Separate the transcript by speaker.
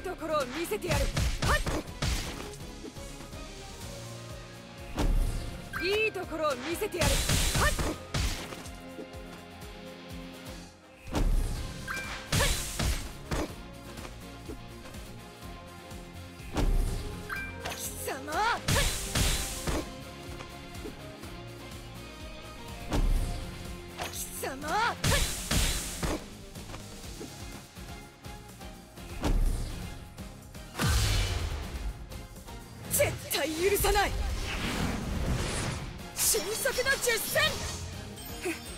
Speaker 1: いところを見せてやる。はっ、いいところを見せてやる。はっ、貴様。貴様。絶対許さない。迅速の10戦。